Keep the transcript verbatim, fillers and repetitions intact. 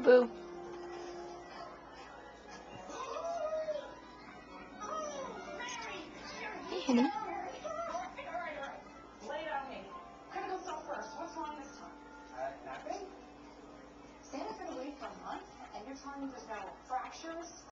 Boo-boo. Hey, honey. Lay down, Hank. Critical stuff first. What's wrong this time? Uh, nothing? Santa's been away for a month, and you're telling me there's no fractures,